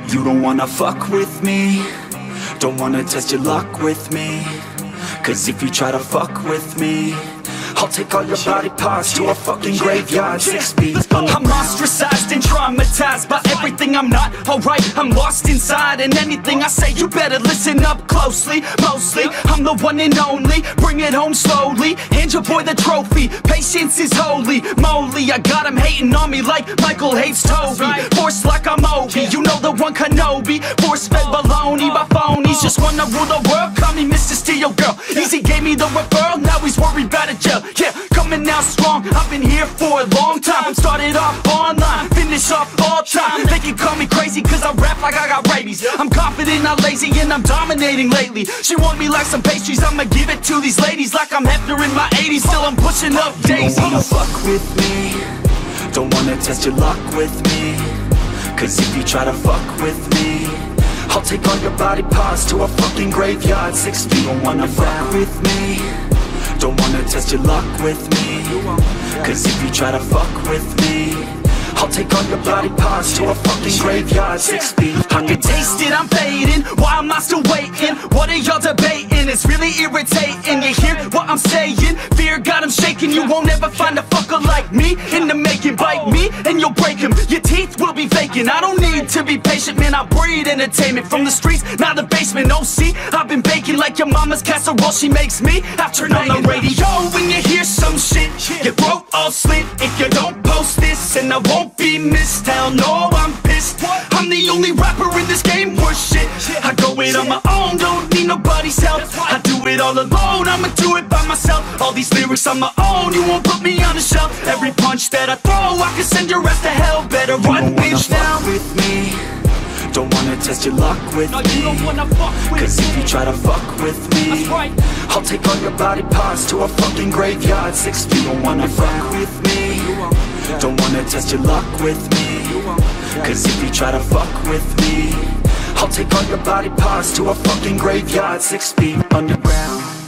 You don't wanna fuck with me, don't wanna test your luck with me. Cause if you try to fuck with me, I'll take all your body parts to a fucking graveyard 6 feet underground. I'm ostracized and traumatized by everything I'm not. Alright, I'm lost inside, and anything I say you better listen up closely. Mostly, I'm the one and only, bring it home slowly. Hand your boy the trophy, patience is holy moly. I got him hating on me like Michael hates Toby. Force like I'm Obi, you know the one Kenobi. Force-fed baloney by phonies, just wanna rule the world, call me Mr. Steel Girl. Easy gave me the referral, now he's worried about a jail. Yeah, coming out strong, I've been here for a long time. Started off online, finish off all time. They can call me crazy cause I rap like I got rabies. I'm confident, not lazy, and I'm dominating lately. She want me like some pastries, I'ma give it to these ladies like I'm Hefner in my 80s. Still I'm pushing up daisies. You don't wanna fuck with me, don't wanna test your luck with me. Cause if you try to fuck with me, I'll take all your body parts to a fucking graveyard 6 feet. You don't wanna fuck with me, don't wanna test your luck with me. Cause if you try to fuck with me, I'll take all your body parts to a fucking graveyard 6 feet. I can taste it, I'm fading, why am I still waiting? What are y'all debating? It's really irritating. You hear what I'm saying? Fear got him shaking. You won't ever find a fucker like me in the making. Bite me and you'll break him, your teeth will be vacant. I don't need to be patient, man, I breed entertainment. From the streets, now the basement. Oh see, I've been baking like your mama's casserole. She makes me, I turn on the radio when you hear some shit. Your throat all slit if you don't post this, and I won't be missed. Hell no, I'm pissed. I'm the only rapper in this game worth shit. I go it on my own, don't need nobody's help. I do it all alone, I'ma do it by myself. All these lyrics on my own, you won't put me on the shelf. Every punch that I throw, I can send your ass to hell. Better run, bitch, down with me, don't wanna test your luck with me. Cause if you try to fuck with me, I'll take all your body parts to a fucking graveyard 6 feet. Don't wanna fuck with me, don't wanna test your luck with me. Cause if you try to fuck with me, I'll take all your body parts to a fucking graveyard 6 feet underground.